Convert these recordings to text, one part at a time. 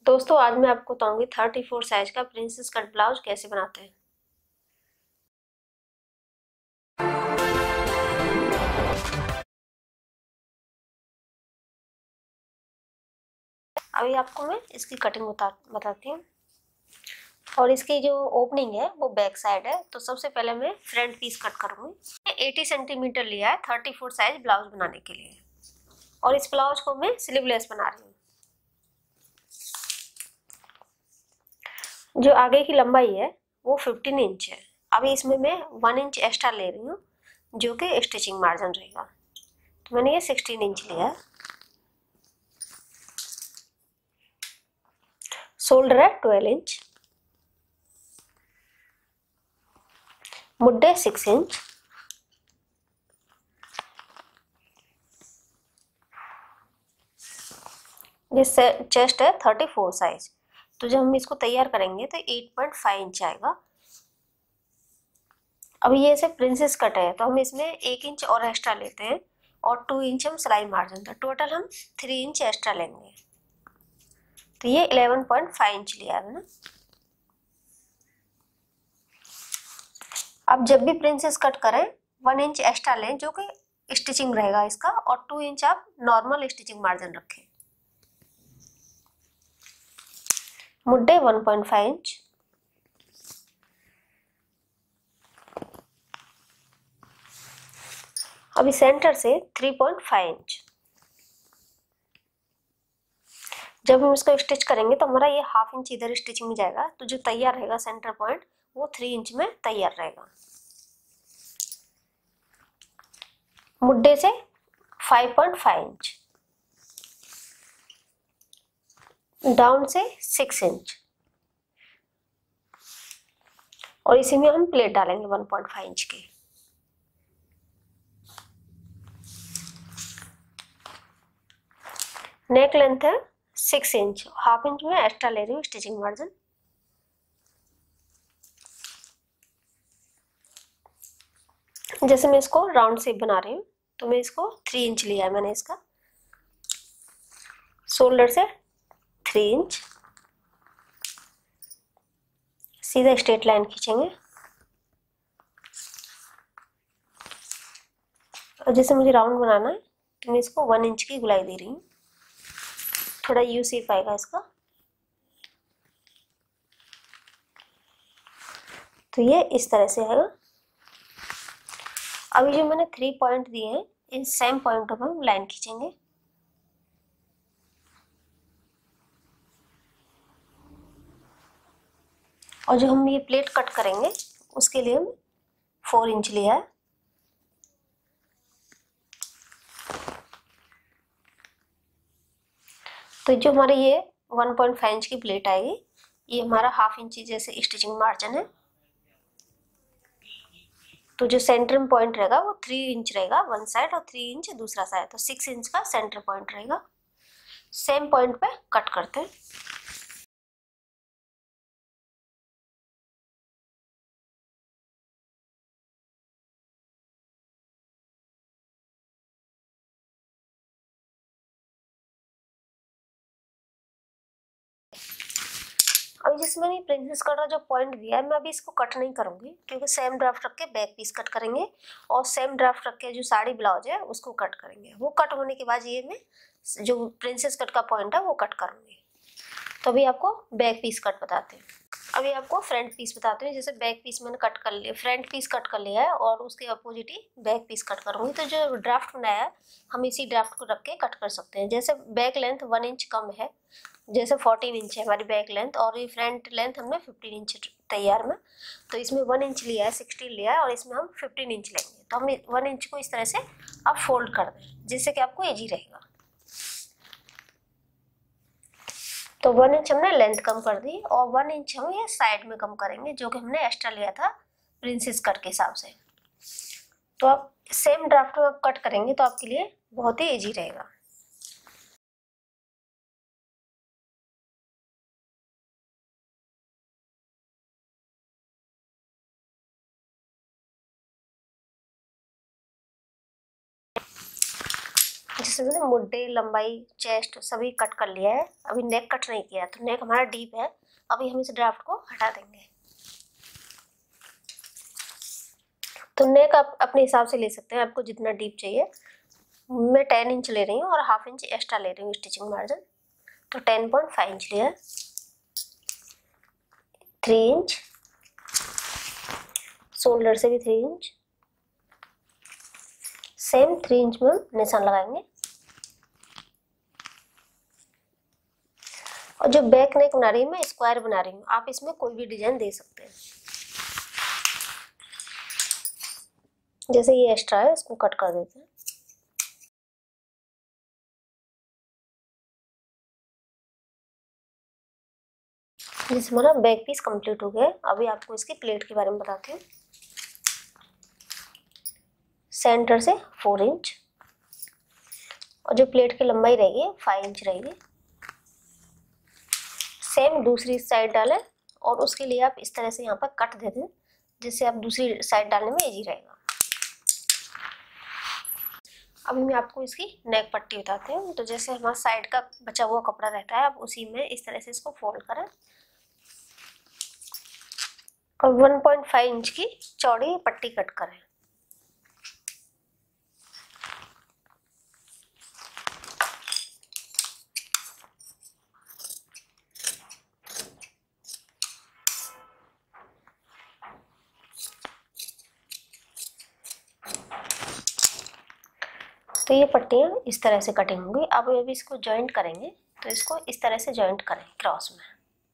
दोस्तों आज मैं आपको बताऊंगी 34 साइज का प्रिंसेस कट ब्लाउज कैसे बनाते हैं। अभी आपको मैं इसकी कटिंग बताती हूँ। और इसकी जो ओपनिंग है वो बैक साइड है, तो सबसे पहले मैं फ्रंट पीस कट करूंगी। 80 सेंटीमीटर लिया है 34 साइज ब्लाउज बनाने के लिए, और इस ब्लाउज को मैं स्लीवलेस बना रही हूँ। जो आगे की लंबाई है वो 15 इंच है। अभी इसमें मैं 1 इंच एक्स्ट्रा ले रही हूँ, जो कि स्टिचिंग मार्जिन रहेगा। तो मैंने ये 16 इंच लिया है। शोल्डर है 12 इंच, मुड्डे 6 इंच, ये चेस्ट है 34 साइज। तो जब हम इसको तैयार करेंगे तो 8.5 इंच आएगा। अभी ये ऐसे प्रिंसेस कट है, तो हम इसमें 1 इंच और एक्स्ट्रा लेते हैं, और 2 इंच हम सिलाई मार्जिन, तो टोटल हम 3 इंच एक्स्ट्रा लेंगे। तो ये 11.5 इंच लिया है ना। अब जब भी प्रिंसेस कट करें 1 इंच एक्स्ट्रा लें, जो कि स्टिचिंग रहेगा इसका, और 2 इंच आप नॉर्मल स्टिचिंग मार्जिन रखें। मुड्डे 1.5 इंच, अभी सेंटर से 3.5 इंच। जब हम इसको स्टिच करेंगे तो हमारा ये हाफ इंच इधर स्टिचिंग में जाएगा, तो जो तैयार रहेगा सेंटर पॉइंट वो 3 इंच में तैयार रहेगा। मुड्डे से 5.5 इंच, डाउन से 6 इंच, और इसी में हम प्लेट डालेंगे 1.5 इंच की। नेक लेंथ है 6 इंच, हाफ इंच में एक्स्ट्रा ले रही हूँ स्टिचिंग मार्जिन। जैसे मैं इसको राउंड शेप बना रही हूँ, तो मैं इसको 3 इंच लिया है मैंने इसका। शोल्डर से 3 इंच, सीधा स्ट्रेट लाइन खींचेंगे। और जैसे मुझे राउंड बनाना है तो मैं इसको 1 इंच की गुलाई दे रही हूँ, थोड़ा यू शेप आएगा इसका। तो ये इस तरह से आएगा। अभी जो मैंने 3 पॉइंट दिए हैं, इन सेम पॉइंटों पर हम लाइन खींचेंगे। और जो हम ये प्लेट कट करेंगे उसके लिए हम 4 इंच लिया है। तो जो हमारे ये 1.5 इंच की प्लेट आएगी, ये हमारा हाफ इंच जैसे स्टिचिंग मार्जिन है। तो जो सेंटर में पॉइंट रहेगा वो 3 इंच रहेगा वन साइड, और 3 इंच दूसरा साइड, तो 6 इंच का सेंटर पॉइंट रहेगा। सेम पॉइंट पे कट करते हैं। अभी जिसमें मैंने प्रिंसेस कट का जो पॉइंट दिया है, मैं अभी इसको कट नहीं करूंगी, क्योंकि सेम ड्राफ्ट रख के बैक पीस कट करेंगे, और सेम ड्राफ्ट रख के जो साड़ी ब्लाउज है उसको कट करेंगे। वो कट होने के बाद ये मैं जो प्रिंसेस कट का पॉइंट है वो कट करूंगी। तो अभी आपको बैक पीस कट बताते हैं। अभी आपको फ्रंट पीस बताते हैं। जैसे बैक पीस मैंने कट कर लिया, फ्रंट पीस कट कर लिया है, और उसके अपोजिट ही बैक पीस कट करूंगी। तो जो ड्राफ्ट बनाया है हम इसी ड्राफ्ट को रख के कट कर सकते हैं। जैसे बैक लेंथ 1 इंच कम है, जैसे 14 इंच है हमारी बैक लेंथ, और ये फ्रंट लेंथ हमने 15 इंच तैयार में, तो इसमें 1 इंच लिया है, 16 लिया है, और इसमें हम 15 इंच लेंगे। तो हम 1 इंच को इस तरह से आप फोल्ड कर दें, जिससे कि आपको ईजी रहेगा। तो 1 इंच हमने लेंथ कम कर दी, और 1 इंच हम ये साइड में कम करेंगे, जो कि हमने एक्स्ट्रा लिया था प्रिंसेस कट के हिसाब से। तो आप सेम ड्राफ्ट में आप कट करेंगे तो आपके लिए बहुत ही इजी रहेगा। जैसे मैंने मुड्ढे, लंबाई, चेस्ट सभी कट कर लिया है। अभी नेक कट नहीं किया, तो नेक हमारा डीप है। अभी हम इस ड्राफ्ट को हटा देंगे। तो नेक आप अपने हिसाब से ले सकते हैं, आपको जितना डीप चाहिए। मैं 10 इंच ले रही हूँ और हाफ इंच एक्स्ट्रा ले रही हूँ स्टिचिंग मार्जिन, तो 10.5 इंच लिया है। 3 इंच, शोल्डर से भी 3 इंच, सेम 3 इंच में हम निशान लगाएंगे। और जो बैक नेक बना रही हूँ मैं स्क्वायर बना रही हूँ, आप इसमें कोई भी डिजाइन दे सकते हैं। जैसे ये एक्स्ट्रा है, इसको कट कर देते हैं। जैसे हमारा बैक पीस कंप्लीट हो गया। अभी आपको इसकी प्लेट के बारे में बताती हूँ। सेंटर से 4 इंच और जो प्लेट की लंबाई रहेगी 5 इंच रहेगी। सेम दूसरी साइड डालें और उसके लिए आप इस तरह से यहाँ पर कट दे दें, जिससे आप दूसरी साइड डालने में इजी रहेगा। अभी मैं आपको इसकी नेक पट्टी बताती हूँ। तो जैसे हमारा साइड का बचा हुआ कपड़ा रहता है, आप उसी में इस तरह से इसको फोल्ड करें और 1.5 इंच की चौड़ी पट्टी कट करें। तो ये पट्टियाँ इस तरह से कटिंग होंगी। अब अभी इसको जॉइंट करेंगे, तो इसको इस तरह से जॉइंट करें क्रॉस में,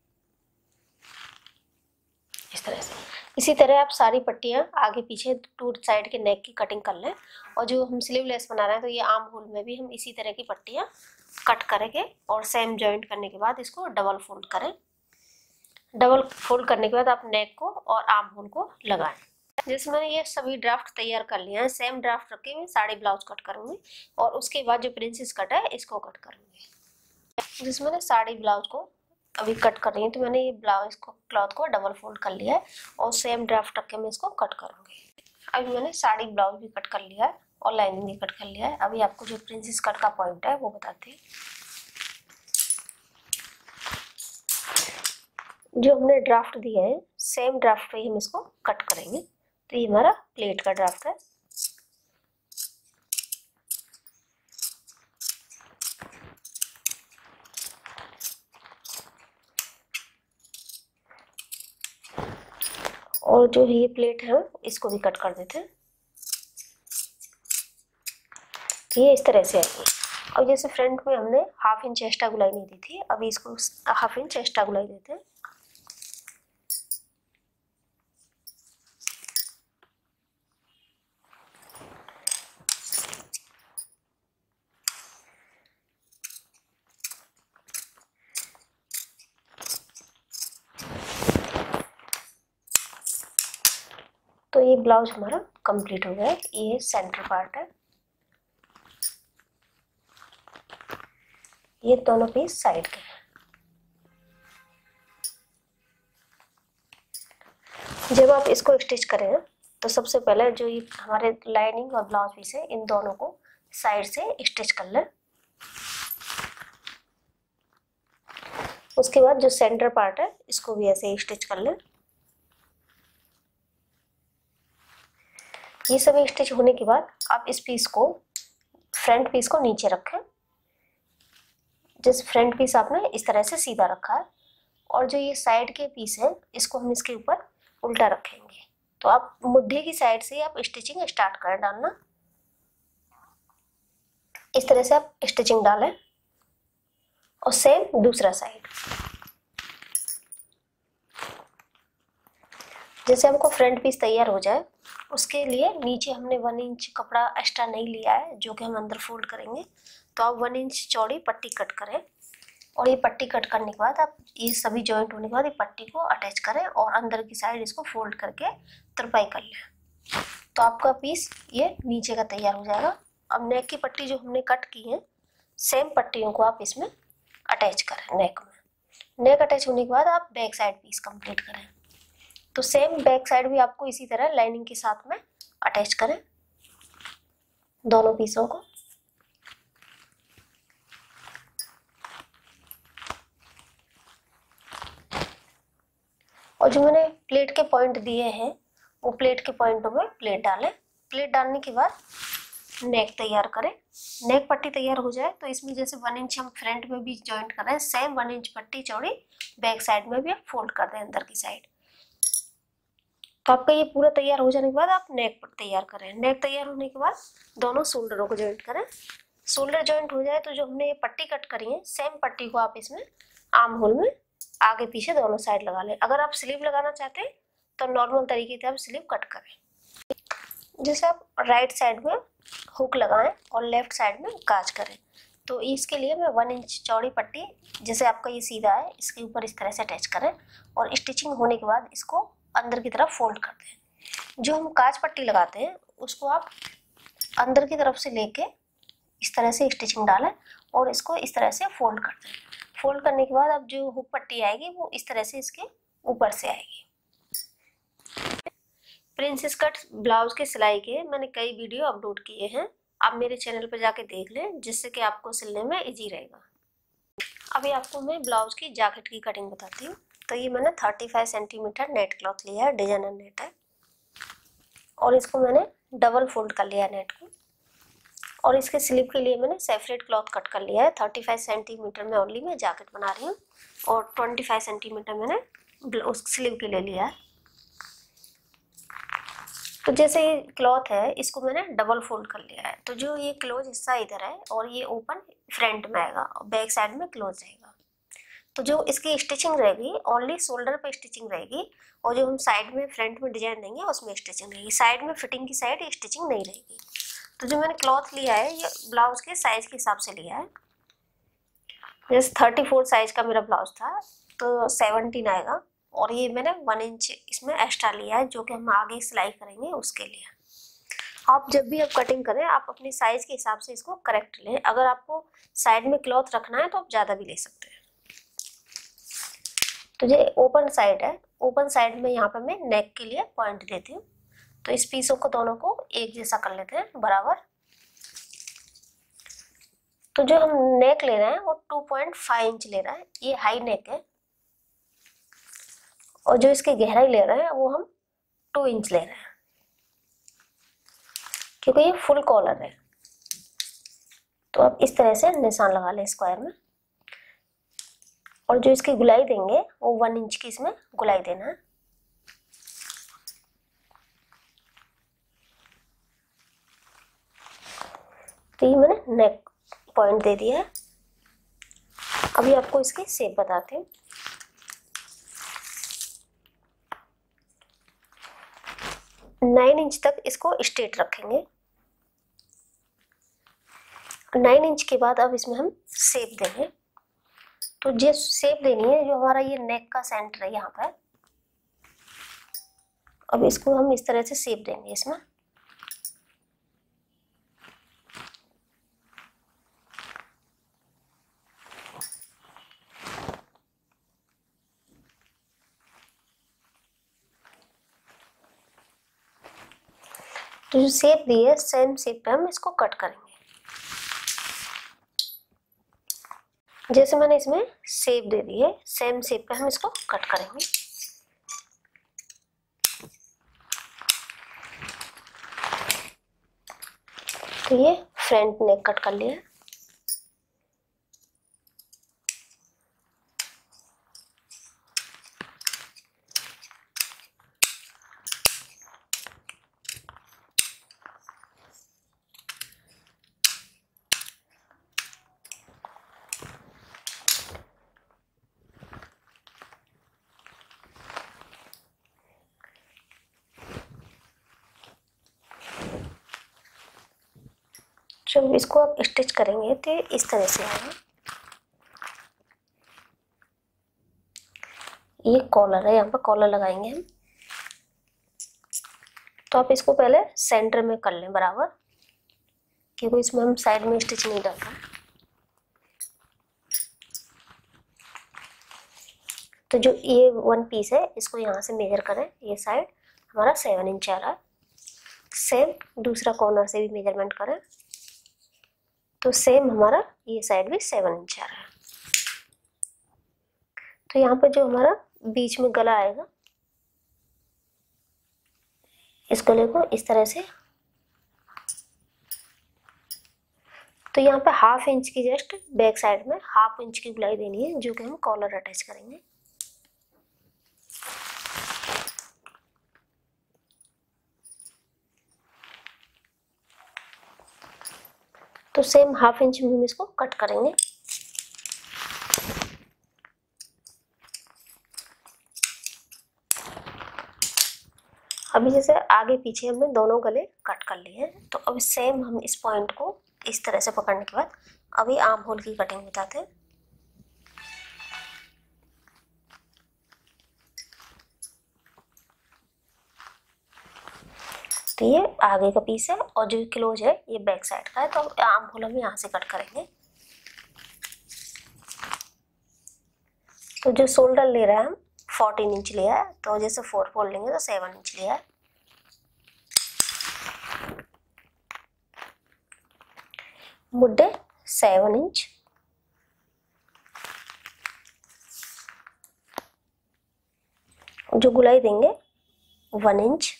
इस तरह से। इसी तरह आप सारी पट्टियाँ आगे पीछे टू साइड के नेक की कटिंग कर लें। और जो हम स्लीवलेस बना रहे हैं, तो ये आर्म होल में भी हम इसी तरह की पट्टियाँ कट करेंगे और सेम जॉइंट करने के बाद इसको डबल फोल्ड करें। डबल फोल्ड करने के बाद आप नेक को और आर्म होल को लगाएं। जैसे मैंने ये सभी ड्राफ्ट तैयार कर लिए हैं, सेम ड्राफ्ट रख के मैं साड़ी ब्लाउज कट करूंगी और उसके बाद जो प्रिंसेस कट है इसको कट करूंगी। जिसमें मैंने साड़ी ब्लाउज को अभी कट कर रही हूँ, तो मैंने ये ब्लाउज को क्लॉथ को डबल फोल्ड कर लिया है और सेम ड्राफ्ट रख के मैं इसको कट करूंगी। अभी मैंने साड़ी ब्लाउज भी कट कर लिया है और लाइनिंग भी कट कर लिया है। अभी आपको जो प्रिंसेस कट का पॉइंट है वो बताती हूँ। जो हमने ड्राफ्ट दिया है, सेम ड्राफ्ट पे ही हम इसको कट करेंगे। तो ये हमारा प्लेट का ड्राफ्ट है। और जो ये प्लेट है इसको भी कट कर देते हैं। ये इस तरह से आएगी। अब जैसे फ्रंट में हमने हाफ इंच एक्स्ट्रा गुलाई नहीं दी थी, अभी इसको हाफ इंच एक्स्ट्रा गुलाई देते हैं। तो ये ब्लाउज हमारा कंप्लीट हो गया है। ये सेंटर पार्ट है, ये दोनों पीस साइड के हैं। जब आप इसको स्टिच करें तो सबसे पहले जो ये हमारे लाइनिंग और ब्लाउज पीस है, इन दोनों को साइड से स्टिच कर लें। उसके बाद जो सेंटर पार्ट है इसको भी ऐसे ही स्टिच कर लें। ये सभी स्टिच होने के बाद आप इस पीस को, फ्रंट पीस को नीचे रखें। जिस फ्रंट पीस आपने इस तरह से सीधा रखा है और जो ये साइड के पीस है इसको हम इसके ऊपर उल्टा रखेंगे। तो आप मुड्ढे की साइड से आप स्टिचिंग स्टार्ट कर डालना। इस तरह से आप स्टिचिंग डालें और सेम दूसरा साइड। जैसे हमको फ्रंट पीस तैयार हो जाए, उसके लिए नीचे हमने 1 इंच कपड़ा एक्स्ट्रा नहीं लिया है, जो कि हम अंदर फोल्ड करेंगे। तो आप 1 इंच चौड़ी पट्टी कट करें और ये पट्टी कट करने के बाद आप ये सभी जॉइंट होने के बाद ये पट्टी को अटैच करें और अंदर की साइड इसको फोल्ड करके तुरपाई कर लें। तो आपका पीस ये नीचे का तैयार हो जाएगा। अब नेक की पट्टी जो हमने कट की है, सेम पट्टियों को आप इसमें अटैच करें नेक में। नेक अटैच होने के बाद आप बैक साइड पीस कंप्लीट करें। तो सेम बैक साइड भी आपको इसी तरह लाइनिंग के साथ में अटैच करें दोनों पीसों को। और जो मैंने प्लेट के पॉइंट दिए हैं वो प्लेट के पॉइंटों में प्लेट डालें। प्लेट डालने के बाद नेक तैयार करें। नेक पट्टी तैयार हो जाए तो इसमें जैसे 1 इंच हम फ्रंट में भी जॉइंट कर रहे हैं, सेम 1 इंच पट्टी चौड़ी बैक साइड में भी आप फोल्ड कर दें अंदर की साइड। तो आपका ये पूरा तैयार हो जाने के बाद आप नेक तैयार करें। नेक तैयार होने के बाद दोनों शोल्डरों को जॉइंट करें। शोल्डर जॉइंट हो जाए तो जो हमने ये पट्टी कट करी है सेम पट्टी को आप इसमें आर्म होल में आगे पीछे दोनों साइड लगा लें। अगर आप स्लीव लगाना चाहते हैं तो नॉर्मल तरीके से आप स्लीव कट करें। जैसे आप राइट साइड में हुक लगाएं और लेफ्ट साइड में काज करें। तो इसके लिए मैं 1 इंच चौड़ी पट्टी, जैसे आपका ये सीधा है, इसके ऊपर इस तरह से अटैच करें और स्टिचिंग होने के बाद इसको अंदर की तरफ फोल्ड कर दें। जो हम काज पट्टी लगाते हैं उसको आप अंदर की तरफ से लेके इस तरह से स्टिचिंग डालें और इसको इस तरह से फोल्ड कर दें। फोल्ड करने के बाद अब जो हुक पट्टी आएगी वो इस तरह से इसके ऊपर से आएगी। प्रिंसेस कट ब्लाउज की सिलाई के मैंने कई वीडियो अपलोड किए हैं, आप मेरे चैनल पर जाके देख लें, जिससे कि आपको सिलने में इजी रहेगा। अभी आपको मैं ब्लाउज की जैकेट की कटिंग बताती हूँ। तो ये मैंने 35 सेंटीमीटर नेट क्लॉथ लिया है, डिजाइनर नेट है, और इसको मैंने डबल फोल्ड कर लिया नेट को। और इसके स्लीव के लिए मैंने सेपरेट क्लॉथ कट कर लिया है। 35 सेंटीमीटर में ओनली मैं जैकेट बना रही हूँ और 25 सेंटीमीटर मैंने उस स्लीव के लिए लिया है। तो जैसे ये क्लॉथ है इसको मैंने डबल फोल्ड कर लिया है। तो जो ये क्लोज हिस्सा इधर है और ये ओपन फ्रंट में आएगा और बैक साइड में क्लोज रहेगा। तो जो इसकी स्टिचिंग रहेगी ओनली शोल्डर पे स्टिचिंग रहेगी और जो हम साइड में फ्रंट में डिजाइन देंगे उसमें स्टिचिंग रहेगी। साइड में फिटिंग की साइड ये स्टिचिंग नहीं रहेगी। तो जो मैंने क्लॉथ लिया है ये ब्लाउज के साइज के हिसाब से लिया है। जैसे 34 साइज का मेरा ब्लाउज था तो 17 आएगा और ये मैंने 1 इंच इसमें एक्स्ट्रा लिया है जो कि हम आगे सिलाई करेंगे उसके लिए। आप जब भी आप कटिंग करें आप अपनी साइज के हिसाब से इसको करेक्ट लें। अगर आपको साइड में क्लॉथ रखना है तो आप ज़्यादा भी ले सकते हैं। तो ये ओपन साइड है, ओपन साइड में यहाँ पे मैं नेक के लिए पॉइंट देती हूँ। तो इस पीसों को दोनों को एक जैसा कर लेते हैं बराबर। तो जो हम नेक ले रहे हैं वो 2.5 इंच ले रहा है, ये हाई नेक है। और जो इसकी गहराई ले रहे हैं वो हम 2 इंच ले रहे हैं क्योंकि ये फुल कॉलर है। तो आप इस तरह से निशान लगा लें स्क्वायर में। और जो इसकी गुलाई देंगे वो 1 इंच की इसमें गुलाई देना है। तो ये मैंने नेक पॉइंट दे दिया है। अभी आपको इसकी शेप बताते हैं। नाइन इंच तक इसको स्ट्रेट रखेंगे। 9 इंच के बाद अब इसमें हम शेप देंगे। तो जो शेप देनी है जो हमारा ये नेक का सेंटर है यहाँ पर, अब इसको हम इस तरह से शेप देंगे इसमें। तो जो शेप दी है सेम शेप पे हम इसको कट करेंगे। जैसे मैंने इसमें शेप दे दी है सेम शेप पे हम इसको कट करेंगे। तो ये फ्रंट नेक कट कर लिया है। जब इसको आप स्टिच करेंगे तो इस तरह से आएगा। ये कॉलर है, यहाँ पर कॉलर लगाएंगे हम। तो आप इसको पहले सेंटर में कर लें बराबर, क्योंकि इसमें हम साइड में स्टिच नहीं डाल रहे। तो जो ये 1 पीस है इसको यहाँ से मेजर करें। ये साइड हमारा 7 इंच आ रहा है। सेम दूसरा कॉर्नर से भी मेजरमेंट करें तो सेम हमारा ये साइड भी 7 इंच आ रहा है। तो यहाँ पे जो हमारा बीच में गला आएगा इस गले को इस तरह से। तो यहाँ पे 1/2 इंच की जस्ट बैक साइड में 1/2 इंच की गुलाई देनी है, जो कि हम कॉलर अटैच करेंगे। तो सेम 1/2 इंच में हम इसको कट करेंगे। अभी जैसे आगे पीछे हमने दोनों गले कट कर लिए हैं, तो अब सेम हम इस पॉइंट को इस तरह से पकड़ने के बाद अभी आर्म होल की कटिंग बताते हैं। तो ये आगे का पीस है और जो क्लोज है ये बैक साइड का है, तो आर्म होल हम यहाँ से कट करेंगे। तो जो शोल्डर ले रहा है हम 14 इंच लिया है, तो जैसे 4 फोल्ड लेंगे तो 7 इंच लिया है। मुड्डे 7 इंच, जो गुलाई देंगे 1 इंच,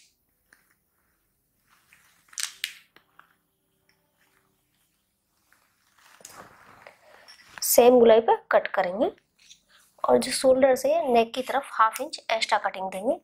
सेम गुलाई पे कट करेंगे। और जो शोल्डर से नेक की तरफ 1/2 इंच एक्स्ट्रा कटिंग देंगे।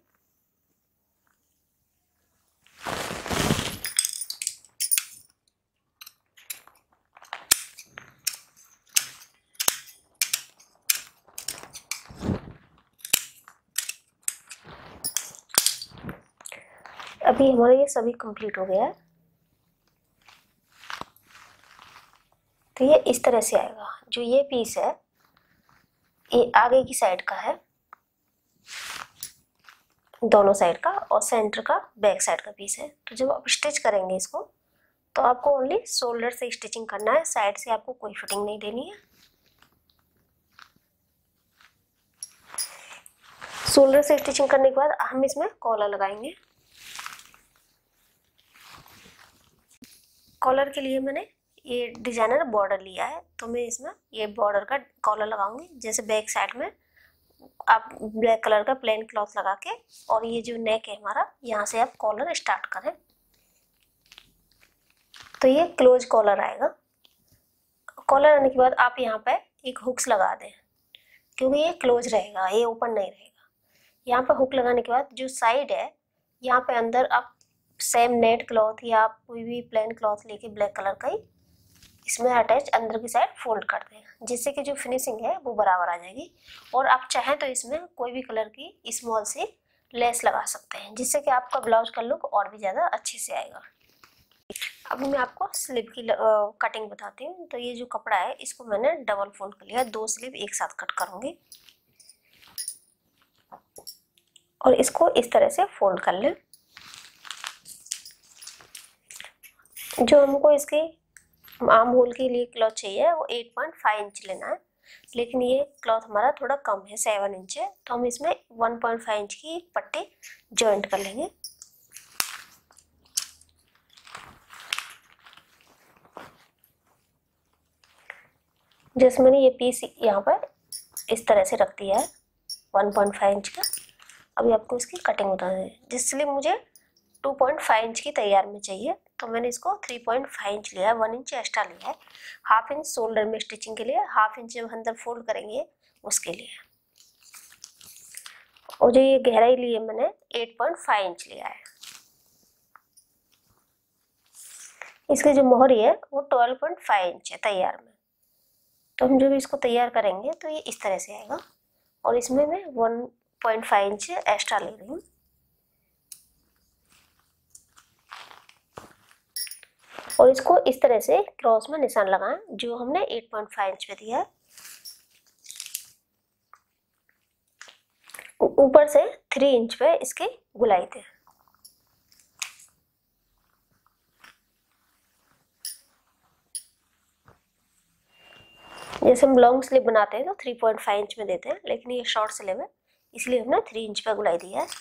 अभी हमारा ये सभी कंप्लीट हो गया है। तो ये इस तरह से आएगा। जो ये पीस है ये आगे की साइड का है, दोनों साइड का, और सेंटर का बैक साइड का पीस है। तो जब आप स्टिच करेंगे इसको, तो आपको ओनली शोल्डर से स्टिचिंग करना है, साइड से आपको कोई फिटिंग नहीं देनी है। शोल्डर से स्टिचिंग करने के बाद हम इसमें कॉलर लगाएंगे। कॉलर के लिए मैंने ये डिजाइनर बॉर्डर लिया है, तो मैं इसमें ये बॉर्डर का कॉलर लगाऊंगी। जैसे बैक साइड में आप ब्लैक कलर का प्लेन क्लॉथ लगा के, और ये जो नेक है हमारा, यहाँ से आप कॉलर स्टार्ट करें। तो ये क्लोज कॉलर आएगा। कॉलर आने के बाद आप यहाँ पे एक हुक्स लगा दें, क्योंकि ये क्लोज रहेगा, ये ओपन नहीं रहेगा। यहाँ पे हुक लगाने के बाद जो साइड है, यहाँ पे अंदर आप सेम नेट क्लॉथ या आप कोई भी प्लेन क्लॉथ लेके ब्लैक कलर का ही इसमें अटैच अंदर की साइड फोल्ड कर दें, जिससे कि जो फिनिशिंग है वो बराबर आ जाएगी। और आप चाहें तो इसमें कोई भी कलर की स्मॉल सी लेस लगा सकते हैं, जिससे कि आपका ब्लाउज का लुक और भी ज़्यादा अच्छे से आएगा। अब मैं आपको स्लीव की कटिंग बताती हूँ। तो ये जो कपड़ा है इसको मैंने डबल फोल्ड कर लिया, 2 स्लीव एक साथ कट करूँगी और इसको इस तरह से फोल्ड कर लें। जो हमको इसके आर्म होल के लिए क्लॉथ चाहिए वो 8.5 इंच लेना है, लेकिन ये क्लॉथ हमारा थोड़ा कम है, 7 इंच है, तो हम इसमें 1.5 इंच की पट्टी जॉइंट कर लेंगे। जैसे मैंने ये पीस यहाँ पर इस तरह से रख दिया है 1.5 इंच का। अभी आपको इसकी कटिंग बता दें, जिसलिए मुझे 2.5 इंच की तैयार में चाहिए, तो मैंने इसको 3.5 इंच लिया है, 1 इंच एक्स्ट्रा लिया है। 1/2 इंच शोल्डर में स्टिचिंग के लिए, 1/2 इंच जब अंदर फोल्ड करेंगे उसके लिए। और जो ये गहराई ली है मैंने 8.5 इंच लिया है। इसकी जो मोहरी है वो 12.5 इंच है तैयार में। तो हम जब इसको तैयार करेंगे तो ये इस तरह से आएगा, और इसमें मैं 1.5 इंच एक्स्ट्रा ले रही हूँ। और इसको इस तरह से क्रॉस में निशान लगाएं, जो हमने 8.5 इंच पे दिया है। ऊपर से 3 इंच पे इसकी गुलाई दें। जैसे हम लॉन्ग स्लीव बनाते हैं तो 3.5 इंच में देते हैं, लेकिन ये शॉर्ट स्लीव है इसलिए हमने 3 इंच पे गुलाई दिया है।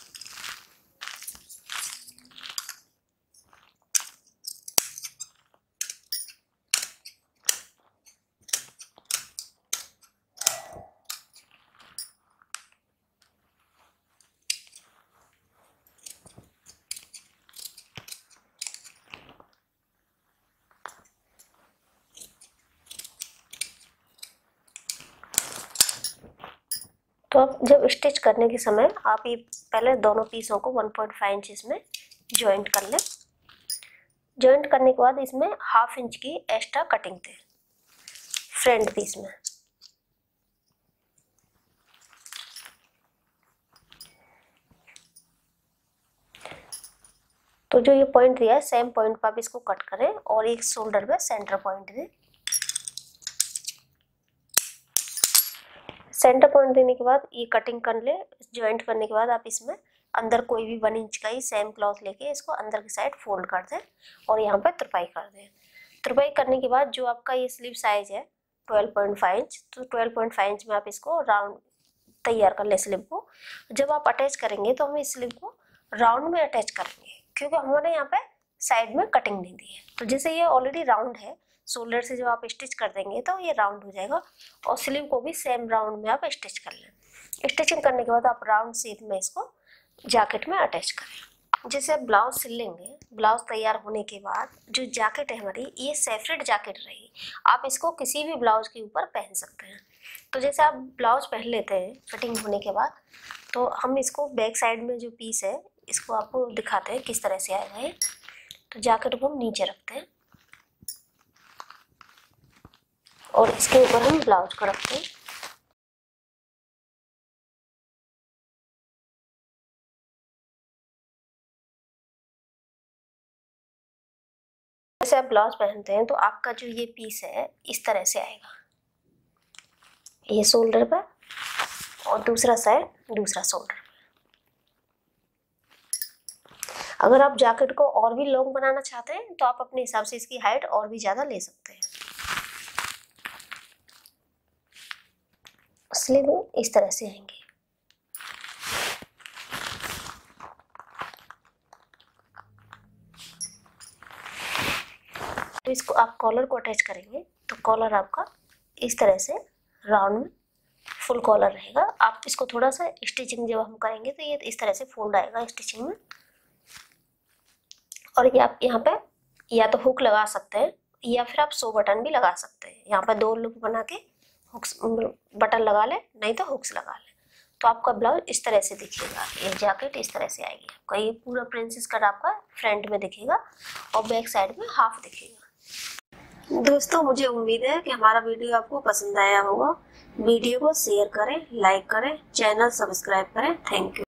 तो अब जब स्टिच करने के समय आप ये पहले दोनों पीसों को 1.5 इंच में जॉइंट कर लें। जॉइंट करने के बाद इसमें 1/2 इंच की एक्स्ट्रा कटिंग दें फ्रंट पीस में। तो जो ये पॉइंट दिया है सेम पॉइंट पर आप इसको कट करें और एक शोल्डर पे सेंटर पॉइंट दें। सेंटर पॉइंट देने के बाद ये कटिंग कर ले। ज्वाइंट करने के बाद आप इसमें अंदर कोई भी 1 इंच का ही सेम क्लॉथ लेके इसको अंदर की साइड फोल्ड कर दें और यहाँ पर तुरपाई कर दें। तुरपाई करने के बाद जो आपका ये स्लीव साइज है 12.5 इंच, तो 12.5 इंच में आप इसको राउंड तैयार कर ले स्लीव को। जब आप अटैच करेंगे तो हम इस स्लीव को राउंड में अटैच करेंगे क्योंकि हमने यहाँ पे साइड में कटिंग नहीं दी है। तो जैसे ये ऑलरेडी राउंड है, शोल्डर से जब आप स्टिच कर देंगे तो ये राउंड हो जाएगा और स्लीव को भी सेम राउंड में आप स्टिच कर लें। स्टिचिंग करने के बाद आप राउंड शेप में इसको जैकेट में अटैच करें। जैसे ब्लाउज सिल लेंगे, ब्लाउज तैयार होने के बाद जो जैकेट है हमारी ये सेपरेट जैकेट रहेगी। आप इसको किसी भी ब्लाउज के ऊपर पहन सकते हैं। तो जैसे आप ब्लाउज पहन लेते हैं फिटिंग होने के बाद, तो हम इसको बैक साइड में जो पीस है इसको आपको दिखाते हैं किस तरह से आएगा ये। तो जैकेट को हम नीचे रखते हैं और इसके ऊपर हम ब्लाउज को रखते हैं। जैसे आप ब्लाउज पहनते हैं तो आपका जो ये पीस है इस तरह से आएगा, ये शोल्डर पर और दूसरा साइड दूसरा शोल्डर। अगर आप जैकेट को और भी लॉन्ग बनाना चाहते हैं तो आप अपने हिसाब से इसकी हाइट और भी ज़्यादा ले सकते हैं। स्लीव इस तरह से आएंगे। तो इसको आप कॉलर को अटैच करेंगे तो कॉलर आपका इस तरह से राउंड में फुल कॉलर रहेगा। आप इसको थोड़ा सा स्टिचिंग जब हम करेंगे तो ये इस तरह से फोल्ड आएगा स्टिचिंग में। और ये आप यहाँ पे या तो हुक लगा सकते हैं या फिर आप 100 बटन भी लगा सकते हैं। यहाँ पे 2 लूप बना के हुक्स बटन लगा ले, नहीं तो हुक्स लगा ले। तो आपका ब्लाउज इस तरह से दिखेगा, ये जैकेट इस तरह से आएगी आपका। ये पूरा प्रिंसेस कट आपका फ्रंट में दिखेगा और बैक साइड में हाफ दिखेगा। दोस्तों मुझे उम्मीद है कि हमारा वीडियो आपको पसंद आया होगा। वीडियो को शेयर करें, लाइक करें, चैनल सब्सक्राइब करें। Thank you.